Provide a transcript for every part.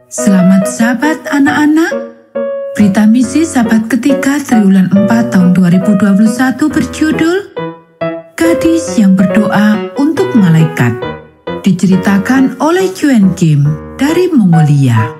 Selamat sahabat anak-anak. Berita misi sahabat ketiga triwulan 4 tahun 2021 berjudul Gadis yang berdoa untuk malaikat. Diceritakan oleh Joan Kim dari Mongolia.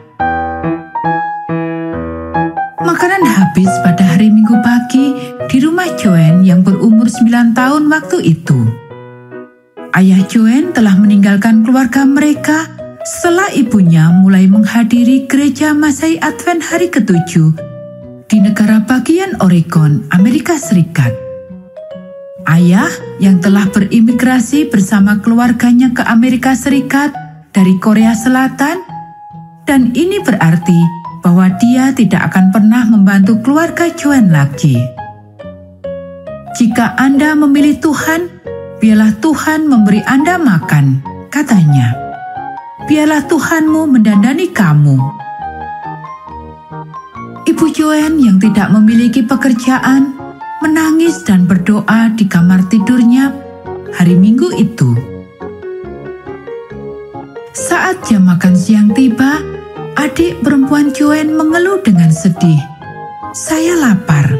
Makanan habis pada hari Minggu pagi di rumah Joan yang berumur 9 tahun waktu itu. Ayah Joan telah meninggalkan keluarga mereka setelah ibunya mulai menghadiri gereja Masai Advent hari ke-7 di negara bagian Oregon, Amerika Serikat. Ayah yang telah berimigrasi bersama keluarganya ke Amerika Serikat dari Korea Selatan, dan ini berarti bahwa dia tidak akan pernah membantu keluarga Joan lagi. Jika Anda memilih Tuhan, biarlah Tuhan memberi Anda makan, katanya. Biarlah Tuhanmu mendandani kamu. Ibu Joan yang tidak memiliki pekerjaan menangis dan berdoa di kamar tidurnya hari Minggu itu. Saat jam makan siang tiba, adik perempuan Joan mengeluh dengan sedih. "Saya lapar."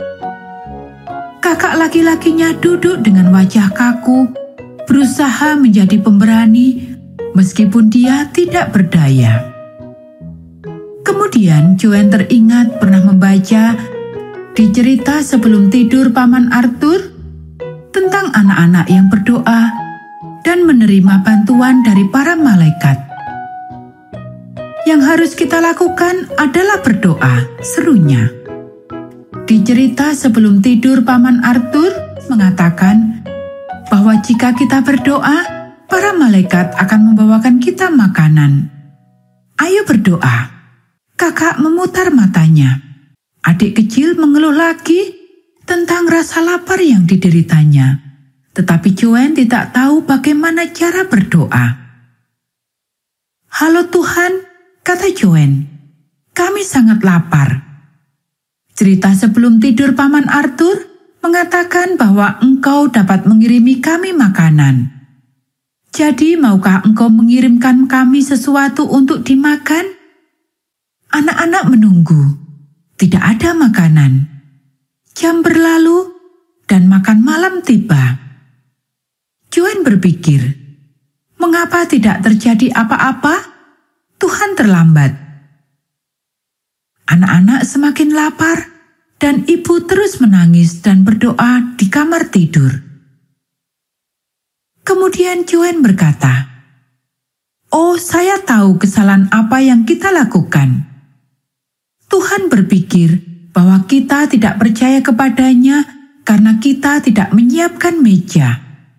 Kakak laki-lakinya duduk dengan wajah kaku, berusaha menjadi pemberani meskipun dia tidak berdaya. Kemudian Joan teringat pernah membaca di cerita sebelum tidur Paman Arthur tentang anak-anak yang berdoa dan menerima bantuan dari para malaikat. Yang harus kita lakukan adalah berdoa, serunya. Di cerita sebelum tidur Paman Arthur mengatakan bahwa jika kita berdoa, para malaikat akan membawakan kita makanan. Ayo berdoa. Kakak memutar matanya. Adik kecil mengeluh lagi tentang rasa lapar yang dideritanya. Tetapi Joan tidak tahu bagaimana cara berdoa. "Halo Tuhan," kata Joan. "Kami sangat lapar." Cerita sebelum tidur Paman Arthur mengatakan bahwa engkau dapat mengirimi kami makanan. Jadi maukah engkau mengirimkan kami sesuatu untuk dimakan? Anak-anak menunggu. Tidak ada makanan. Jam berlalu dan makan malam tiba. Joan berpikir, mengapa tidak terjadi apa-apa? Tuhan terlambat. Anak-anak semakin lapar dan ibu terus menangis dan berdoa di kamar tidur. Kemudian Joan berkata, "Oh, saya tahu kesalahan apa yang kita lakukan." Tuhan berpikir bahwa kita tidak percaya kepadanya karena kita tidak menyiapkan meja.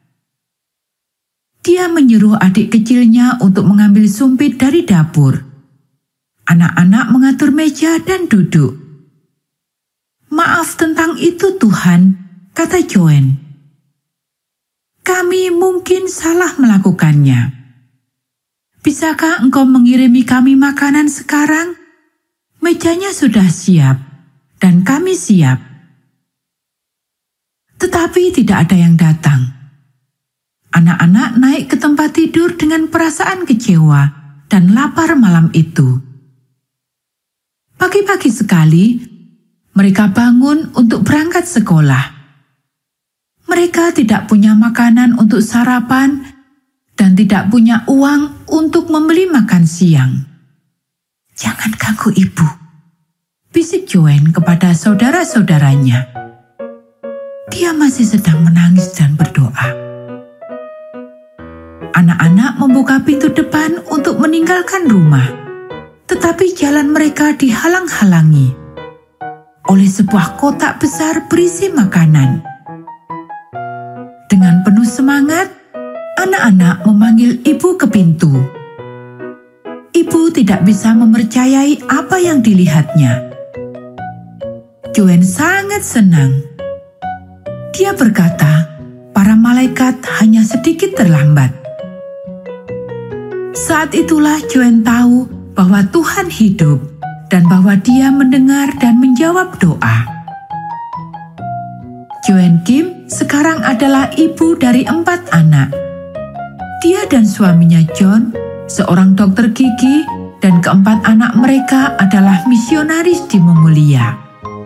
Dia menyuruh adik kecilnya untuk mengambil sumpit dari dapur. Anak-anak mengatur meja dan duduk. "Maaf tentang itu, Tuhan," kata Joan. "Kami mungkin salah melakukannya. Bisakah engkau mengirimi kami makanan sekarang? Mejanya sudah siap, dan kami siap." Tetapi tidak ada yang datang. Anak-anak naik ke tempat tidur dengan perasaan kecewa dan lapar malam itu. Pagi-pagi sekali, mereka bangun untuk berangkat sekolah. Mereka tidak punya makanan untuk sarapan dan tidak punya uang untuk membeli makan siang. "Jangan ganggu ibu," bisik Joan kepada saudara-saudaranya. Dia masih sedang menangis dan berdoa. Anak-anak membuka pintu depan untuk meninggalkan rumah, tetapi jalan mereka dihalang-halangi oleh sebuah kotak besar berisi makanan. Dengan penuh semangat, anak-anak memanggil ibu ke pintu. Ibu tidak bisa mempercayai apa yang dilihatnya. Joan sangat senang. Dia berkata, para malaikat hanya sedikit terlambat. Saat itulah Joan tahu bahwa Tuhan hidup dan bahwa Dia mendengar dan menjawab doa. Joan Kim sekarang adalah ibu dari 4 anak. Dia dan suaminya John, seorang dokter gigi dan keempat anak mereka adalah misionaris di Mongolia.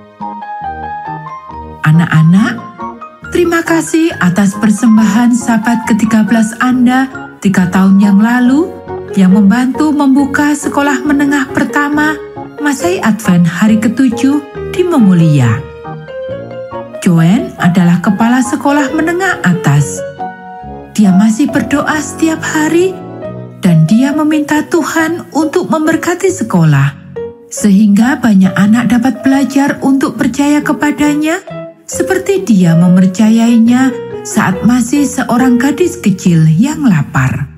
Anak-anak, terima kasih atas persembahan Sabat ke-13 Anda 3 tahun yang lalu yang membantu membuka sekolah menengah pertama Masai Advent hari ke-7 di Mongolia. Joanne adalah kepala sekolah menengah atas. Dia masih berdoa setiap hari dan dia meminta Tuhan untuk memberkati sekolah sehingga banyak anak dapat belajar untuk percaya kepadanya seperti dia mempercayainya saat masih seorang gadis kecil yang lapar.